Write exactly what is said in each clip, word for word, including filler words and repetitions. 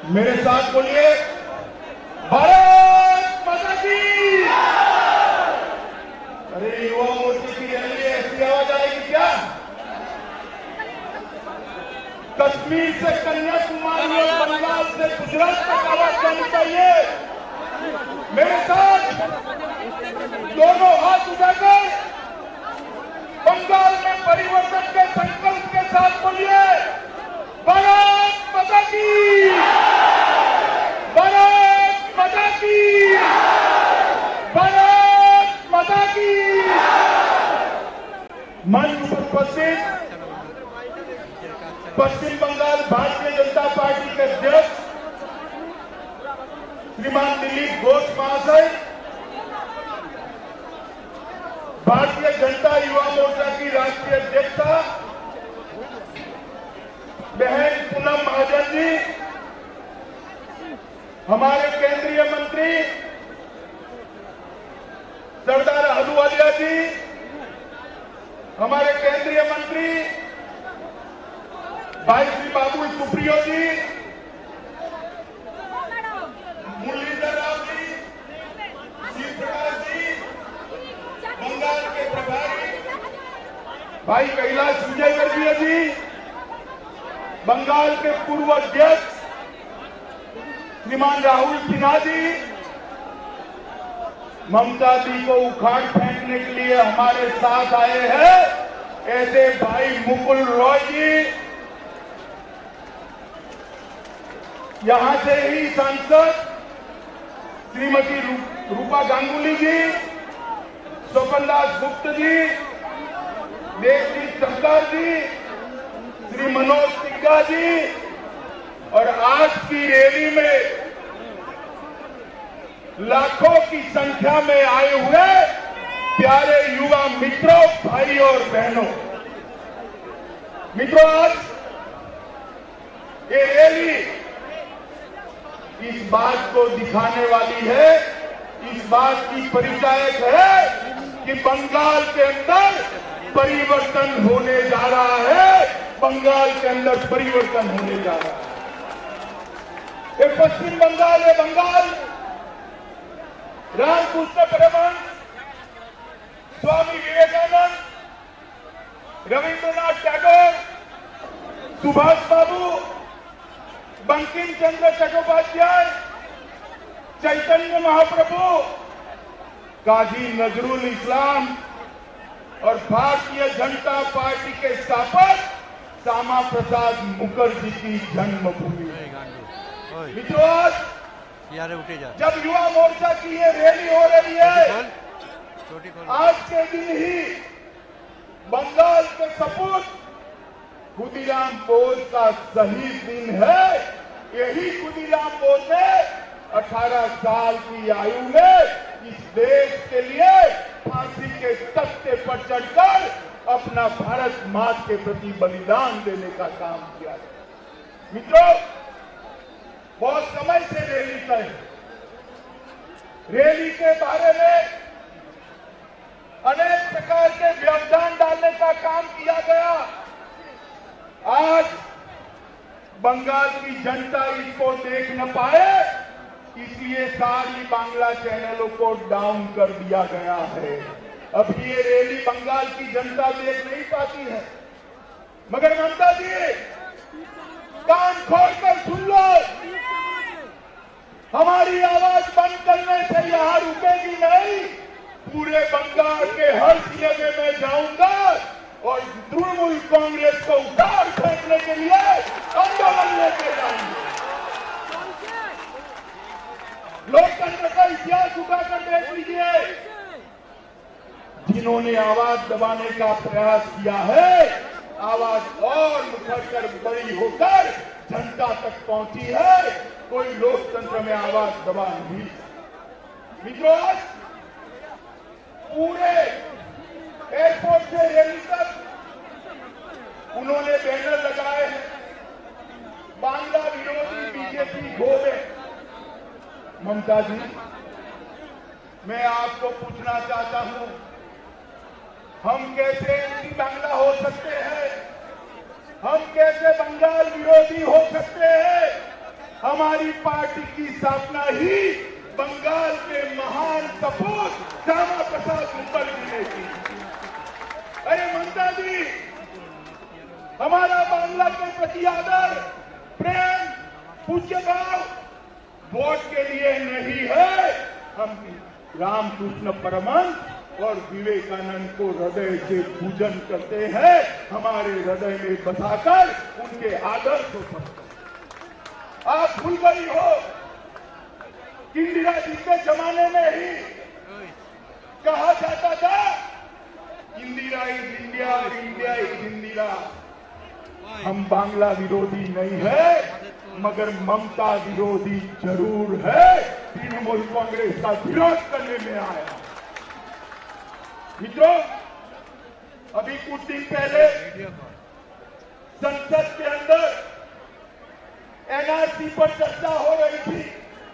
मेरे साथ बोलिए, भारत माता की। अरे युवा मोर्चे की रैली ऐसी आवाज आएगी क्या? कश्मीर से कन्याकुमारी और बंगाल से गुजरात तक आवाज जानी चाहिए। मेरे साथ दोनों हाथ उठाकर बंगाल में परिवर्तन के संकल्प के साथ बोलिए, भारत माता की, भारत माता की, भारत माता की। मंच पर उपस्थित पश्चिम बंगाल भारतीय जनता पार्टी के अध्यक्ष श्रीमान दिलीप घोष महाशय, भारतीय जनता युवा मोर्चा की राष्ट्रीय अध्यक्षा बहन पूनम महाजन जी, हमारे केंद्रीय मंत्री सरदार अहलूवालिया जी, हमारे केंद्रीय मंत्री भाई श्री बाबुल सुप्रियो जी, मुरलीधर राव जी, शिव प्रकाश जी, बंगाल के प्रभारी भाई कैलाश विजयवर्गीय जी, बंगाल के पूर्व अध्यक्ष श्रीमान राहुल सिन्हा जी, ममता जी को उखाड़ फेंकने के लिए हमारे साथ आए हैं ऐसे भाई मुकुल रॉय जी, यहां से ही सांसद श्रीमती रूपा गांगुली जी, स्वपन दास गुप्त जी, देवजी सरकार जी, श्री मनोज सिन्हा जी, और आज की रैली में लाखों की संख्या में आए हुए प्यारे युवा मित्रों, भाई और बहनों, मित्रों, आज ये रैली इस बात को दिखाने वाली है, इस बात की परिचायक है कि बंगाल के अंदर परिवर्तन होने जा रहा है, बंगाल के अंदर परिवर्तन होने जा रहा है। ये पश्चिम बंगाल है, बंगाल रामकृष्ण परमहंस, स्वामी विवेकानंद, रविंद्रनाथ टैगोर, सुभाष बाबू, बंकिम चंद्र चट्टोपाध्याय, चैतन्य महाप्रभु, काजी नजरुल इस्लाम और भारतीय जनता पार्टी के स्थापक श्यामा प्रसाद मुखर्जी की जन्मभूमि है। मित्रों, जब युवा मोर्चा की ये रैली हो रही है, आज के दिन ही बंगाल के सपूत खुदीराम बोस का शहीद दिन है। यही खुदीराम बोस ने अठारह साल की आयु में इस देश के लिए फांसी के तख्ते पर चढ़कर अपना भारत मां के प्रति बलिदान देने का काम किया। मित्रों, बहुत समय से रैली तय, रैली के बारे में अनेक प्रकार के व्यवधान डालने का काम किया गया। आज बंगाल की जनता इसको देख न पाए, इसलिए सारी बांग्ला चैनलों को डाउन कर दिया गया है। अब ये रैली बंगाल की जनता देख नहीं पाती है, मगर ममता जी कान खोलकर सुन लो, हमारी आवाज बंद करने से यहां रुकेगी नहीं। पूरे बंगाल के हर जिले में मैं जाऊंगा और तृणमूल कांग्रेस को उखाड़ फेंकने के लिए आंदोलन लेके जाएंगे। लोकतंत्र का इतिहास उठाकर देख लीजिए, जिन्होंने आवाज दबाने का प्रयास किया है, आवाज और मुखर बड़ी होकर जनता तक पहुंची है, कोई लोकतंत्र में आवाज दबा नहीं। मित्रों, पूरे एयरपोर्ट से रैली तक उन्होंने बैनर लगाए हैं, बांग्ला विरोधी बीजेपी घोड़े। ममता जी, मैं आपको पूछना चाहता हूं, हम कैसे एंटी बांग्ला हो सकते हैं? हम कैसे बंगाल विरोधी हो सकते हैं? हमारी पार्टी की स्थापना ही बंगाल के महान सपूत श्यामा प्रसाद मुखर्जी ने की। अरे ममता जी, हमारा बांग्ला के प्रति आदर, प्रेम, पूज्य भाव वोट के लिए नहीं है। हम रामकृष्ण परमहंस और विवेकानंद को हृदय से पूजन करते हैं, हमारे हृदय में बसाकर उनके आदर्शों पर। आप भूल गई हो कि इंदिरा जी के जमाने में ही कहा जाता था Indira is India, India is Indira. हम बांग्ला विरोधी नहीं है, मगर ममता विरोधी जरूर है। तृणमूल कांग्रेस का विरोध करने में आया। मित्रों, अभी कुछ दिन पहले संसद के अंदर एनआरसी पर चर्चा हो रही थी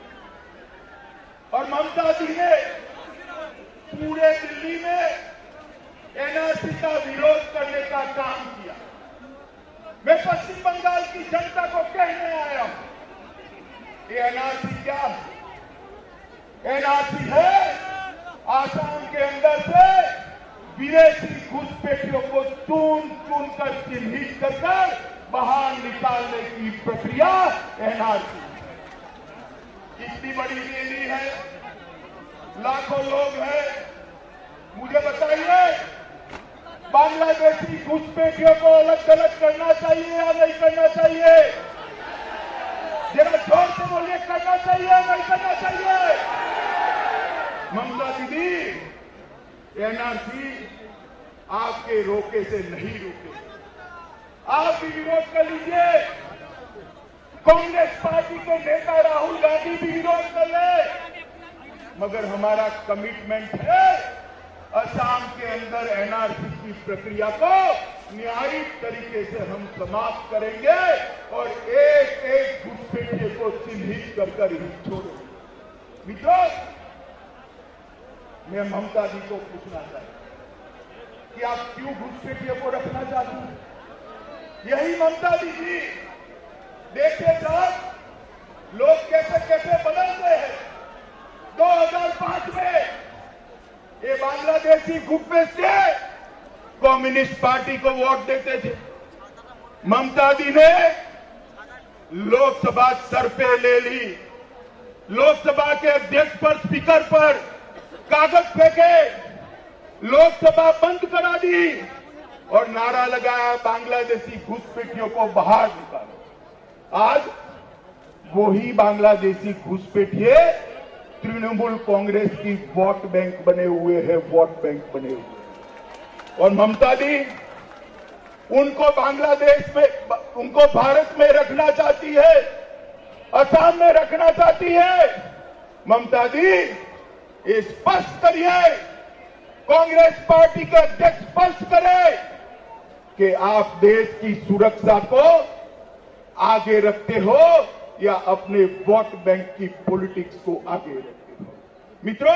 और ममता जी ने पूरे दिल्ली में एनआरसी का विरोध करने का काम किया। मैं पश्चिम बंगाल की जनता को कहने आया हूं, ये एनआरसी क्या है? एनआरसी है आसाम के अंदर से विदेशी घुसपैठियों को चुन चुन कर चिन्हित कर कर बाहर निकालने की प्रक्रिया एनआरसी। इतनी बड़ी रैली है, लाखों लोग हैं। मुझे बताइए, बांग्लादेशी घुसपैठियों को अलग अलग करना चाहिए या नहीं करना चाहिए? जरा जोर से बोलिए, करना चाहिए या नहीं करना चाहिए? ममता दीदी, एनआरसी आपके रोके से नहीं रुके। आप भी विरोध कर लीजिए, कांग्रेस पार्टी के नेता राहुल गांधी भी विरोध कर ले, मगर हमारा कमिटमेंट है असम के अंदर एनआरसी की प्रक्रिया को न्यायिक तरीके से हम समाप्त करेंगे और एक एक घुसपैठिए को चिन्हित कर कर ही छोड़ेंगे। मित्रों, मैं ममता जी को पूछना चाहता कि आप क्यों घुसपैठिए को रखना चाहती हैं? यही ममता जी थी। देखिए साहब, लोग कैसे कैसे बदलते हैं। दो हज़ार पांच में ये बांग्लादेशी घुसपैठिए कम्युनिस्ट पार्टी को वोट देते थे। ममता जी ने लोकसभा सर पे ले ली, लोकसभा के अध्यक्ष पर, स्पीकर पर कागज फेंके, लोकसभा बंद करा दी और नारा लगाया बांग्लादेशी घुसपैठियों को बाहर निकालो। आज वही बांग्लादेशी घुसपैठिए तृणमूल कांग्रेस की वोट बैंक बने हुए हैं, वोट बैंक बने हुए। और ममता जी उनको बांग्लादेश में, उनको भारत में रखना चाहती है, असम में रखना चाहती है। ममता जी, ये स्पष्ट करिए, कांग्रेस पार्टी के अध्यक्ष स्पष्ट करें कि आप देश की सुरक्षा को आगे रखते हो या अपने वोट बैंक की पॉलिटिक्स को आगे रखते हो। मित्रों,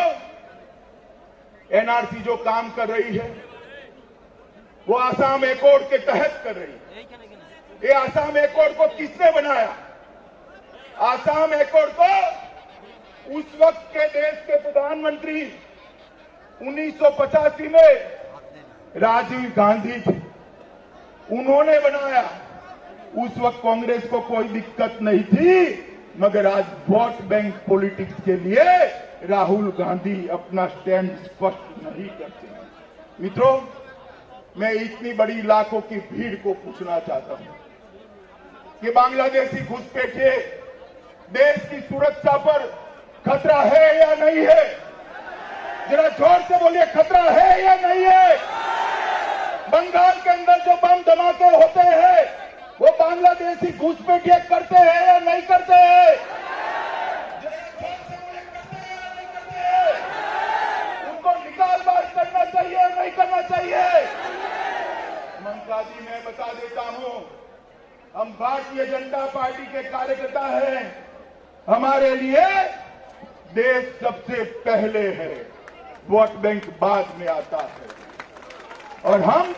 एनआरसी जो काम कर रही है वो आसाम एकॉर्ड के तहत कर रही है। ये आसाम एकॉर्ड को किसने बनाया? आसाम एकॉर्ड को उस वक्त के देश के प्रधानमंत्री उन्नीस सौ पचासी में राजीव गांधी थे, उन्होंने बनाया। उस वक्त कांग्रेस को कोई दिक्कत नहीं थी, मगर आज वोट बैंक पॉलिटिक्स के लिए राहुल गांधी अपना स्टैंड स्पष्ट नहीं करते। मित्रों, मैं इतनी बड़ी लाखों की भीड़ को पूछना चाहता हूं कि बांग्लादेशी घुसपैठिए देश की सुरक्षा पर खतरा है या नहीं है? जरा जोर से बोलिए, खतरा है या नहीं है? बंगाल के अंदर जो बम धमाके होते हैं वो बांग्लादेशी घुसपैठिए करते हैं या नहीं करते हैं? उनको निकाल बाहर करना चाहिए या नहीं करना चाहिए? ममता जी, मैं बता देता हूं, हम भारतीय जनता पार्टी के कार्यकर्ता हैं। हमारे लिए देश सबसे पहले है, वोट बैंक बाद में आता है। और हम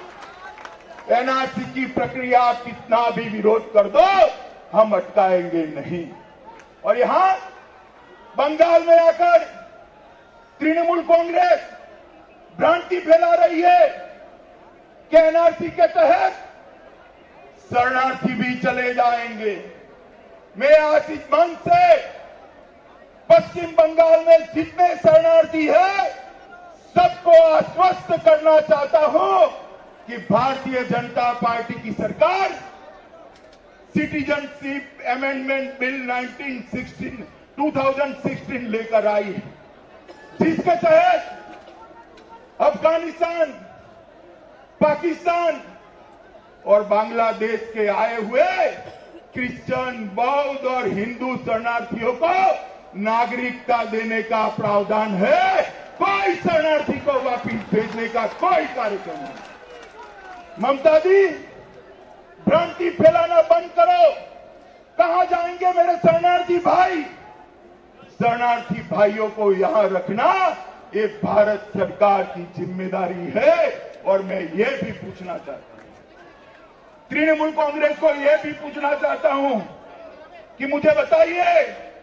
एनआरसी की प्रक्रिया कितना भी विरोध कर दो, हम अटकाएंगे नहीं। और यहां बंगाल में आकर तृणमूल कांग्रेस भ्रांति फैला रही है कि एनआरसी के तहत शरणार्थी भी चले जाएंगे। मैं आज इस मंच से पश्चिम बंगाल में जितने शरणार्थी हैं सबको आश्वस्त करना चाहता हूं कि भारतीय जनता पार्टी की सरकार citizenship amendment bill nineteen sixteen two thousand sixteen लेकर आई है, जिसके तहत अफगानिस्तान, पाकिस्तान और बांग्लादेश के आए हुए क्रिश्चियन, बौद्ध और हिंदू शरणार्थियों को नागरिकता देने का प्रावधान है। कोई शरणार्थी को वापस भेजने का कोई कार्यक्रम नहीं। ममता दी, भ्रांति फैलाना बंद करो। कहां जाएंगे मेरे शरणार्थी भाई? शरणार्थी भाइयों को यहां रखना ये भारत सरकार की जिम्मेदारी है। और मैं ये भी पूछना चाहता हूं, तृणमूल कांग्रेस को यह भी पूछना चाहता हूं कि मुझे बताइए,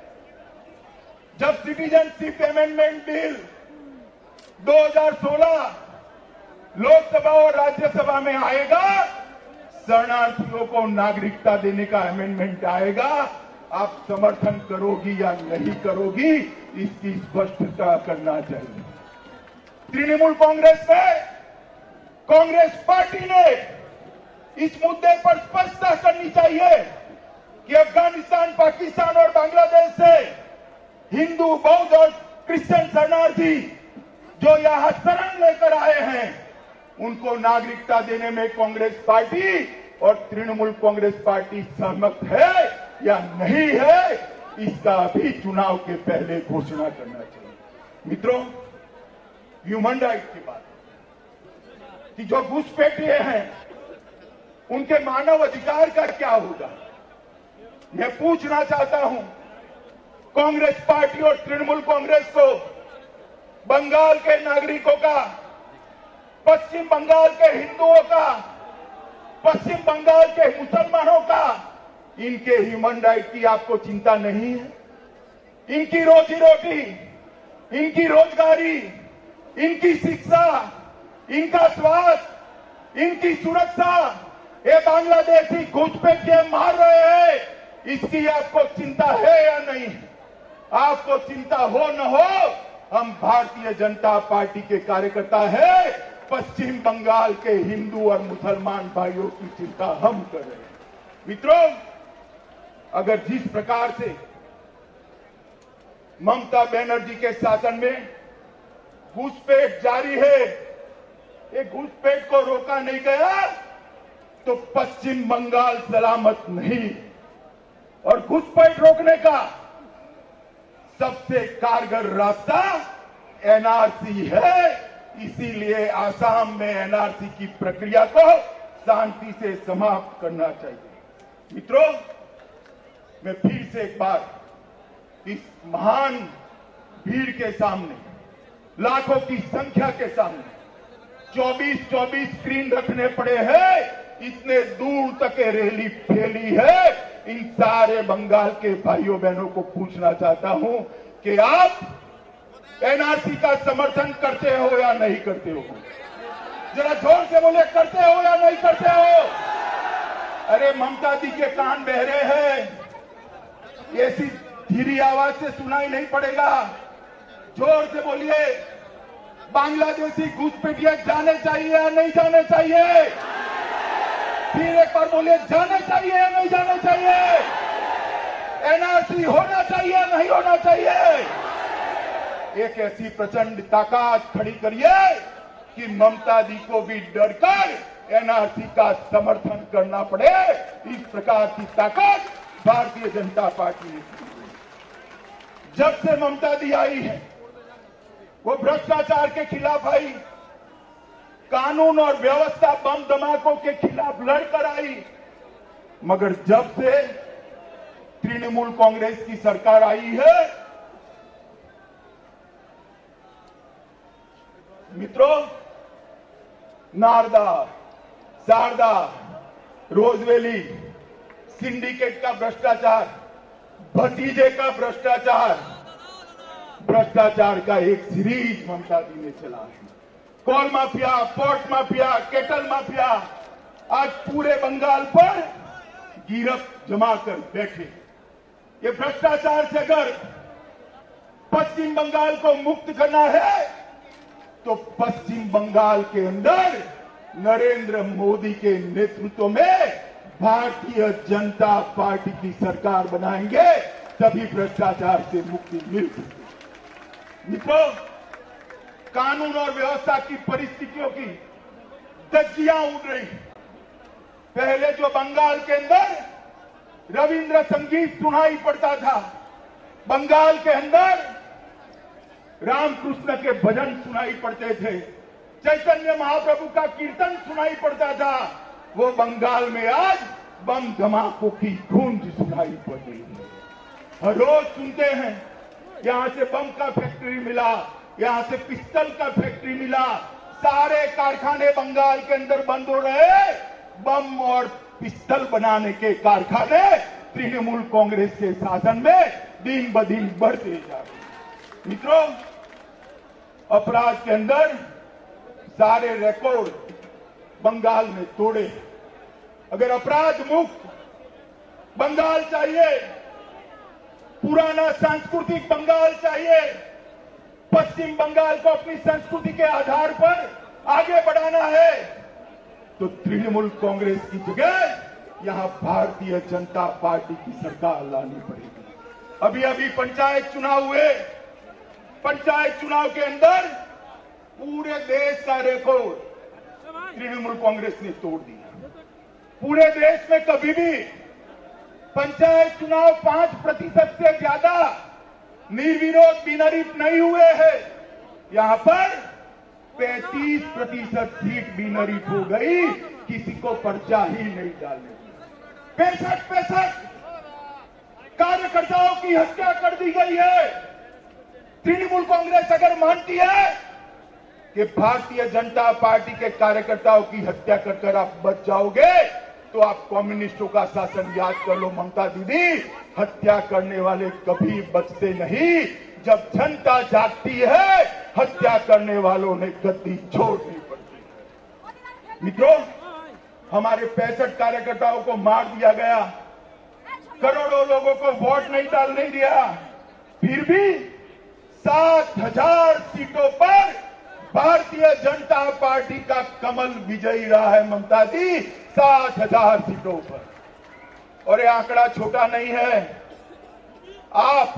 जब सिटीजनशिप अमेंडमेंट बिल दो हज़ार सोलह लोकसभा और राज्यसभा में आएगा, शरणार्थियों को नागरिकता देने का अमेंडमेंट आएगा, आप समर्थन करोगी या नहीं करोगी, इसकी स्पष्टता करना चाहिए। तृणमूल कांग्रेस ने, कांग्रेस पार्टी ने इस मुद्दे पर स्पष्टता करनी चाहिए कि अफगानिस्तान, पाकिस्तान और बांग्लादेश से हिंदू, बौद्ध और क्रिश्चियन शरणार्थी जो यहां शरण लेकर आए हैं, उनको नागरिकता देने में कांग्रेस पार्टी और तृणमूल कांग्रेस पार्टी सहमत है या नहीं है, इसका भी चुनाव के पहले घोषणा करना चाहिए। मित्रों, ह्यूमन राइट की बात कि जो घुसपैठिए हैं उनके मानव अधिकार का क्या होगा? मैं पूछना चाहता हूं कांग्रेस पार्टी और तृणमूल कांग्रेस को, बंगाल के नागरिकों का, पश्चिम बंगाल के हिंदुओं का, पश्चिम बंगाल के मुसलमानों का, इनके ह्यूमन राइट की आपको चिंता नहीं है? इनकी रोजी रोटी, इनकी रोजगारी, इनकी शिक्षा, इनका स्वास्थ्य, इनकी सुरक्षा ये बांग्लादेशी घुसपैठिए मार रहे हैं, इसकी आपको चिंता है या नहीं? आपको चिंता हो न हो, हम भारतीय जनता पार्टी के कार्यकर्ता हैं, पश्चिम बंगाल के हिंदू और मुसलमान भाइयों की चिंता हम कर रहे हैं। मित्रों, अगर जिस प्रकार से ममता बनर्जी के शासन में घुसपैठ जारी है, ये घुसपैठ को रोका नहीं गया तो पश्चिम बंगाल सलामत नहीं। और घुसपैठ रोकने का सबसे कारगर रास्ता एनआरसी है। इसीलिए आसाम में एनआरसी की प्रक्रिया को शांति से समाप्त करना चाहिए। मित्रों, मैं फिर से एक बार इस महान भीड़ के सामने, लाखों की संख्या के सामने चौबीस चौबीस स्क्रीन रखने पड़े हैं, इतने दूर तक रैली फैली है, इन सारे बंगाल के भाइयों बहनों को पूछना चाहता हूं कि आप एनआरसी का समर्थन करते हो या नहीं करते हो? जरा जोर से बोले, करते हो या नहीं करते हो? अरे ममता दी के कान बहरे हैं, ऐसी धीरी आवाज से सुनाई नहीं पड़ेगा, जोर से बोलिए। बांग्लादेशी घुसपैठिए जाने चाहिए या नहीं जाने चाहिए? फिर एक बार बोलिए, जाने चाहिए या नहीं जाने चाहिए? एनआरसी होना चाहिए या नहीं होना चाहिए? एक ऐसी प्रचंड ताकत खड़ी करिए कि ममता दी को भी डरकर एनआरसी का समर्थन करना पड़े। इस प्रकार की ताकत भारतीय जनता पार्टी ने, जब से ममता दी आई है, वो भ्रष्टाचार के खिलाफ आई, कानून और व्यवस्था, बम धमाकों के खिलाफ लड़कर आई। मगर जब से तृणमूल कांग्रेस की सरकार आई है, मित्रों, नारदा, शारदा, रोजवेली, सिंडिकेट का भ्रष्टाचार, भतीजे का भ्रष्टाचार, भ्रष्टाचार का एक सीरीज ममता दी ने चला है। Coal mafia, port mafia, cattle mafia आज पूरे बंगाल पर गिरफ्त जमा कर बैठे। ये भ्रष्टाचार से अगर पश्चिम बंगाल को मुक्त करना है तो पश्चिम बंगाल के अंदर नरेंद्र मोदी के नेतृत्व में भारतीय जनता पार्टी की सरकार बनाएंगे, तभी भ्रष्टाचार से मुक्ति मिल सकती। मित्रों, कानून और व्यवस्था की परिस्थितियों की धज्जियां उड़ रही। पहले जो बंगाल के अंदर रविंद्र संगीत सुनाई पड़ता था, बंगाल के अंदर रामकृष्ण के भजन सुनाई पड़ते थे, चैतन्य महाप्रभु का कीर्तन सुनाई पड़ता था, वो बंगाल में आज बम धमाकों की गूंज सुनाई पड़ रही है। हर रोज सुनते हैं यहां से बम का फैक्ट्री मिला, यहां से पिस्टल का फैक्ट्री मिला। सारे कारखाने बंगाल के अंदर बंद हो रहे। बम और पिस्टल बनाने के कारखाने तृणमूल कांग्रेस के शासन में दिन ब दिन बढ़ते जा रहे। मित्रों, अपराध के अंदर सारे रिकॉर्ड बंगाल में तोड़े। अगर अपराध मुक्त बंगाल चाहिए, पुराना सांस्कृतिक बंगाल चाहिए, पश्चिम बंगाल को अपनी संस्कृति के आधार पर आगे बढ़ाना है, तो तृणमूल कांग्रेस की जगह यहां भारतीय जनता पार्टी की सरकार लानी पड़ेगी। अभी अभी पंचायत चुनाव हुए, पंचायत चुनाव के अंदर पूरे देश का रिकॉर्ड तृणमूल कांग्रेस ने तोड़ दिया। पूरे देश में कभी भी पंचायत चुनाव पांच प्रतिशत से ज्यादा निर्विरोध बिनहरीफ नहीं हुए हैं। यहां पर पैंतीस प्रतिशत सीट बिनहरीफ हो गई, किसी को पर्चा ही नहीं डालने दिया। पैंसठ पैंसठ कार्यकर्ताओं की हत्या कर दी गई है। तृणमूल कांग्रेस अगर मानती है कि भारतीय जनता पार्टी के कार्यकर्ताओं की हत्या कर कर आप बच जाओगे, तो आप कम्युनिस्टों का शासन याद कर लो। ममता दीदी, हत्या करने वाले कभी बचते नहीं। जब जनता जागती है, हत्या करने वालों ने गद्दी छोड़नी पड़ती है। मित्रों, हमारे पैंसठ कार्यकर्ताओं को मार दिया गया, करोड़ों लोगों को वोट नहीं डालने दिया, फिर भी सात हजार सीटों पर भारतीय जनता पार्टी का कमल विजयी रहा है। ममता दी, सात हजार सीटों पर। और ये आंकड़ा छोटा नहीं है। आप,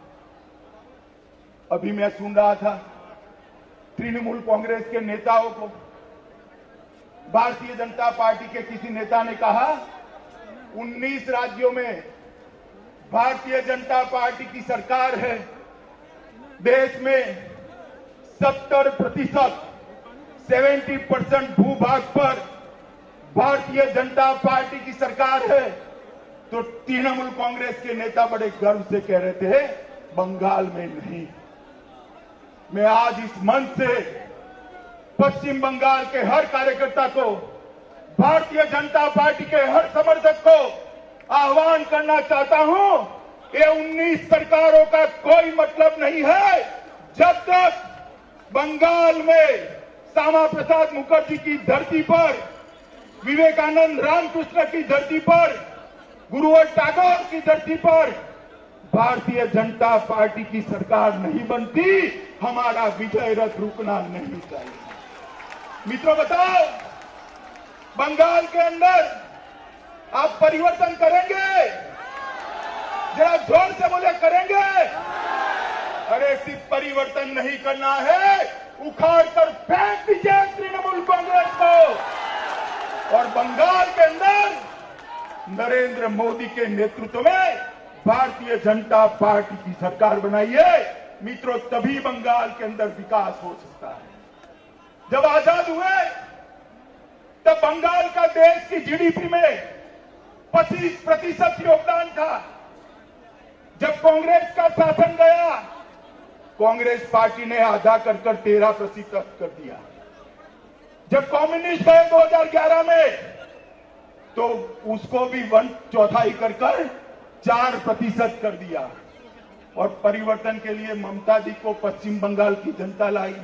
अभी मैं सुन रहा था तृणमूल कांग्रेस के नेताओं को, भारतीय जनता पार्टी के किसी नेता ने कहा उन्नीस राज्यों में भारतीय जनता पार्टी की सरकार है, देश में सत्तर प्रतिशत सेवेंटी परसेंट भूभाग पर भारतीय जनता पार्टी की सरकार है। तो तृणमूल कांग्रेस के नेता बड़े गर्व से कह रहे थे बंगाल में नहीं। मैं आज इस मंच से पश्चिम बंगाल के हर कार्यकर्ता को, भारतीय जनता पार्टी के हर समर्थक को आह्वान करना चाहता हूं, ये उन्नीस सरकारों का कोई मतलब नहीं है जब तक बंगाल में श्यामा प्रसाद मुखर्जी की धरती पर, विवेकानंद रामकृष्ण की धरती पर, गुरुवर टैगोर की धरती पर भारतीय जनता पार्टी की सरकार नहीं बनती, हमारा विजय रथ रुकना नहीं चाहिए। मित्रों, बताओ, बंगाल के अंदर आप परिवर्तन करेंगे? जरा जोर से बोले, करेंगे? अरे सिर्फ परिवर्तन नहीं करना है, उखाड़ कर फेंक दीजिए तृणमूल कांग्रेस को। और बंगाल के अंदर नरेंद्र मोदी के नेतृत्व में भारतीय जनता पार्टी की सरकार बनाइए। मित्रों, तभी बंगाल के अंदर विकास हो सकता है। जब आजाद हुए तब बंगाल का देश की जीडीपी में पच्चीस प्रतिशत योगदान था। जब कांग्रेस का शासन गया, कांग्रेस पार्टी ने आधा कर कर तेरह प्रतिशत कर दिया। जब कम्युनिस्ट गए दो हज़ार ग्यारह में, तो उसको भी वन चौथाई कर कर चार प्रतिशत कर दिया। और परिवर्तन के लिए ममता दी को पश्चिम बंगाल की जनता लाई।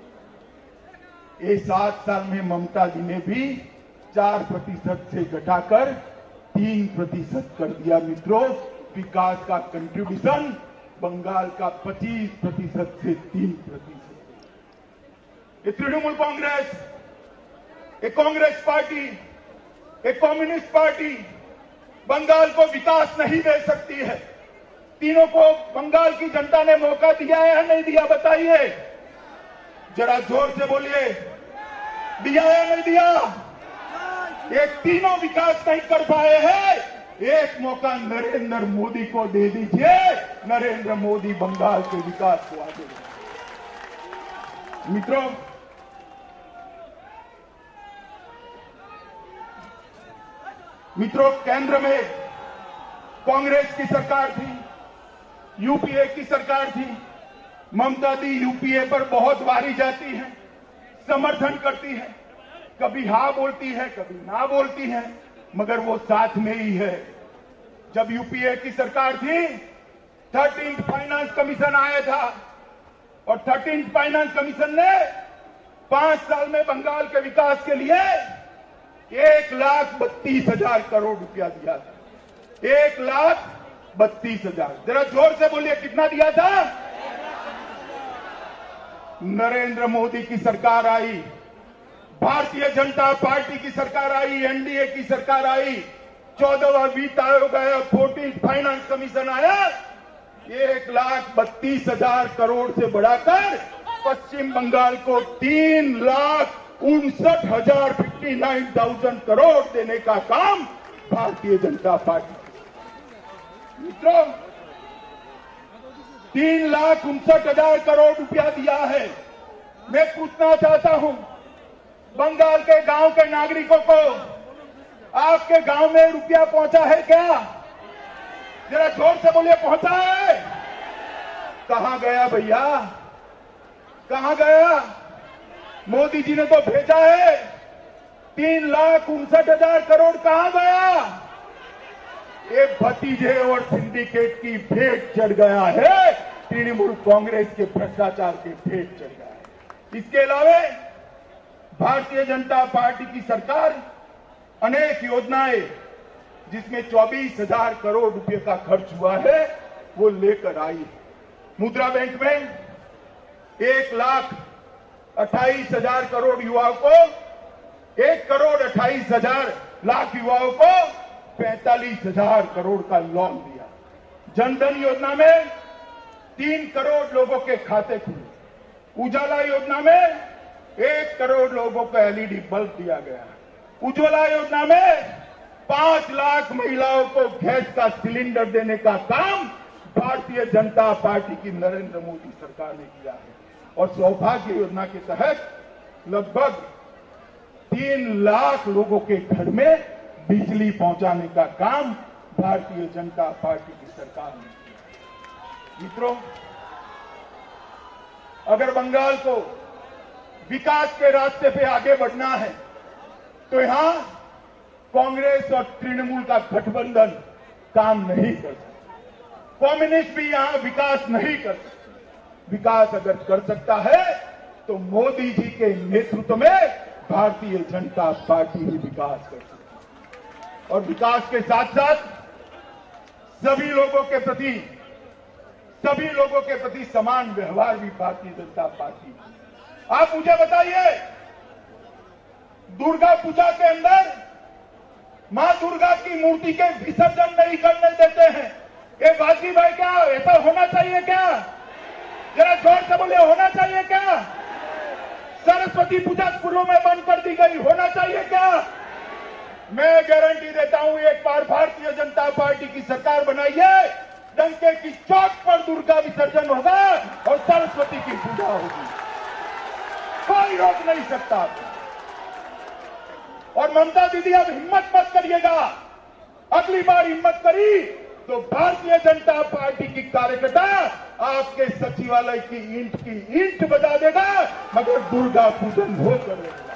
ये सात साल में ममता दी ने भी चार प्रतिशत से घटाकर तीन प्रतिशत कर दिया। मित्रों, विकास का कंट्रीब्यूशन बंगाल का पच्चीस प्रतिशत से तीन प्रतिशत। ये तृणमूल कांग्रेस, एक कांग्रेस पार्टी, एक कम्युनिस्ट पार्टी बंगाल को विकास नहीं दे सकती है। तीनों को बंगाल की जनता ने मौका दिया है या नहीं दिया, बताइए जरा जोर से बोलिए, दिया या नहीं दिया? ये तीनों विकास नहीं कर पाए हैं। एक मौका नरेंद्र मोदी को दे दीजिए, नरेंद्र मोदी बंगाल के विकास को आगे बढ़ाएंगे। मित्रों, मित्रों केंद्र में कांग्रेस की सरकार थी, यूपीए की सरकार थी। ममता दी यूपीए पर बहुत वारी जाती है, समर्थन करती है, कभी हाँ बोलती है, कभी ना बोलती है, मगर वो साथ में ही है। जब यूपीए की सरकार थी, थर्टीन्थ फाइनेंस कमीशन आया था और थर्टीन्थ फाइनेंस कमीशन ने पांच साल में बंगाल के विकास के लिए एक लाख बत्तीस हजार करोड़ रुपया दिया था। एक लाख बत्तीस हजार, जरा जोर से बोलिए कितना दिया था? नरेंद्र मोदी की सरकार आई, भारतीय जनता पार्टी की सरकार आई, एनडीए की सरकार आई, चौदहवां वित्त आयोग आया, फोर्टीन्थ फाइनेंस कमीशन आया, एक लाख बत्तीस हजार करोड़ से बढ़ाकर पश्चिम बंगाल को तीन लाख उनसठ हजार फिफ्टी नाइन थाउजेंड करोड़ देने का काम भारतीय जनता पार्टी। मित्रों, तीन लाख उनसठ हजार करोड़ रुपया दिया है। मैं पूछना चाहता हूं बंगाल के गांव के नागरिकों को, आपके गांव में रुपया पहुंचा है क्या? जरा जोर से बोलिए, पहुंचा है? कहां गया भैया, कहां गया? मोदी जी ने तो भेजा है, तीन लाख उनसठ हजार करोड़ कहां गया? ये भतीजे और सिंडिकेट की भेंट चढ़ गया है, तृणमूल कांग्रेस के भ्रष्टाचार के भेंट चढ़ गया है। इसके अलावा भारतीय जनता पार्टी की सरकार अनेक योजनाएं जिसमें चौबीस हजार करोड़ रुपए का खर्च हुआ है वो लेकर आई। मुद्रा बैंक में एक लाख अट्ठाईस हजार करोड़ युवाओं को, एक करोड़ अट्ठाईस हजार लाख युवाओं को पैंतालीस हजार करोड़ का लोन दिया। जनधन योजना में तीन करोड़ लोगों के खाते खुले। उजाला योजना में एक करोड़ लोगों को एलईडी बल्ब दिया गया। उज्ज्वला योजना में पांच लाख महिलाओं को गैस का सिलेंडर देने का काम भारतीय जनता पार्टी की नरेंद्र मोदी सरकार ने किया है। और सौभाग्य योजना के तहत लगभग तीन लाख लोगों के घर में बिजली पहुंचाने का काम भारतीय जनता पार्टी की सरकार ने किया। मित्रों, अगर बंगाल को विकास के रास्ते पे आगे बढ़ना है तो यहां कांग्रेस और तृणमूल का गठबंधन काम नहीं कर सकता। कम्युनिस्ट भी यहां विकास नहीं कर सकते। विकास अगर कर सकता है तो मोदी जी के नेतृत्व में भारतीय जनता पार्टी ही विकास कर सकती है। और विकास के साथ साथ सभी लोगों के प्रति सभी लोगों के प्रति समान व्यवहार भी भारतीय जनता पार्टी। आप मुझे बताइए, दुर्गा पूजा के अंदर मां दुर्गा की मूर्ति के विसर्जन नहीं करने देते हैं, ये वाजिब है क्या? ऐसा होना चाहिए क्या? जरा जोर से बोले, होना चाहिए क्या? सरस्वती पूजा स्कूलों में बंद कर दी गई, होना चाहिए क्या? मैं गारंटी देता हूं, एक बार भारतीय जनता पार्टी की सरकार बनाइए, डंके की चौक पर दुर्गा विसर्जन होगा और सरस्वती की पूजा होगी, कोई रोक नहीं सकता। और ममता दीदी, अब हिम्मत मत करिएगा, अगली बार हिम्मत करी तो भारतीय जनता पार्टी की कार्यकर्ता आपके सचिवालय की ईंट की ईंट बजा देगा, मगर दुर्गा पूजन हो करेगा।